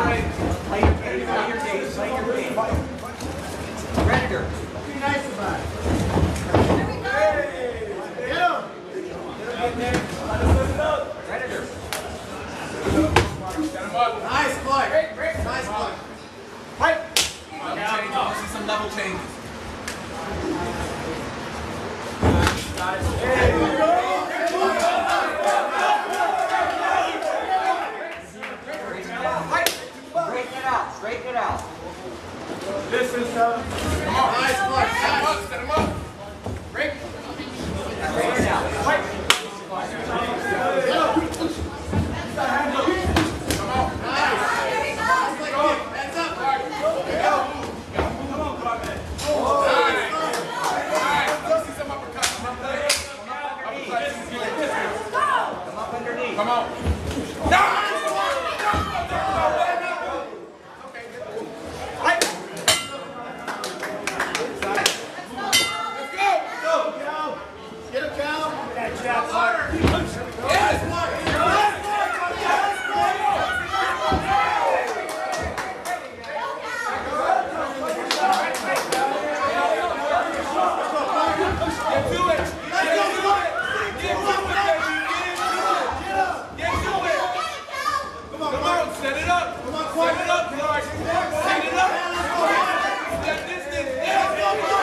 Play your game. Predator. Be nice about it. Get him. Predator. Nice play. Nice play. Fight. See some level changes. Straighten it out. This is come on. Nice play. Set him up. Break. Straighten it out. Fight. Come on. Get him, Cal. That jab harder. Set it up, Clark. Set it up. That distance. Let's go, Clark.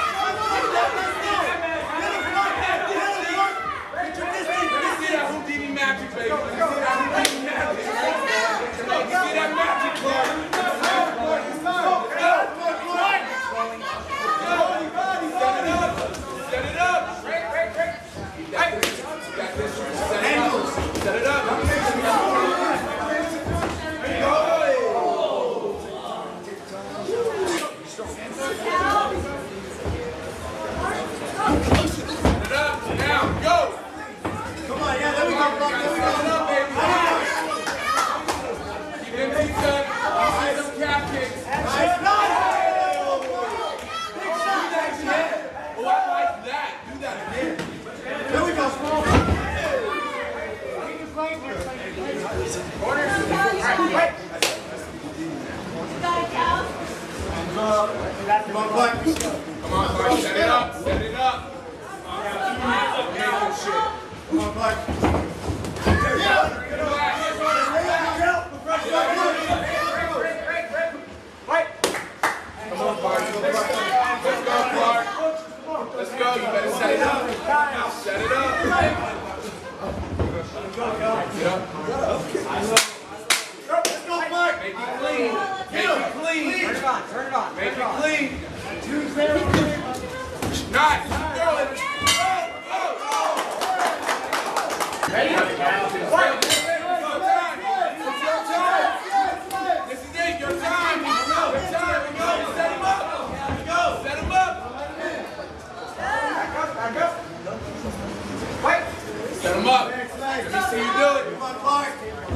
Get your distance. Let me see that Houdini magic, baby. Let me see that Houdini magic. Let me see that magic, Clark. Set it up. Break. Set it up. Come on, Clark. Set it up. Come on, Clark. Let's go. You better set it up. Set it up. Let's go, Clark. Make it clean. Turn it on. Make it clean. Nice. Go. Ready? This is it. Your time. Set him up. Fight. Set him up. Let me see you do it. Come on, Clark.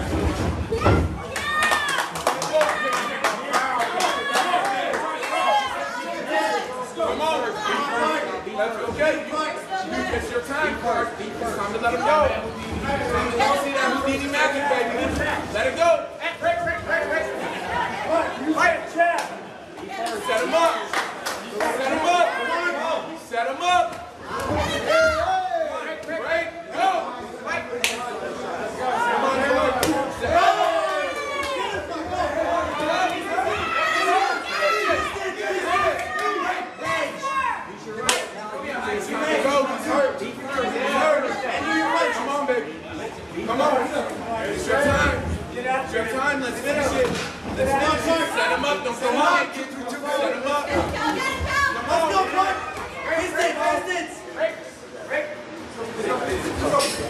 Come on. That's okay. It's your time, Clark. It's time to let him go. It's time to let him see that Houdini magic, baby. Let it go. Break. Fight, jab. Set him up. Set him up. Break. Go. Fight. Come on, Clark. Come on. It's your time. It's your time. Let's finish it. Set him up. Don't go high. Set him up. Let's go, Clark. Distance. Break.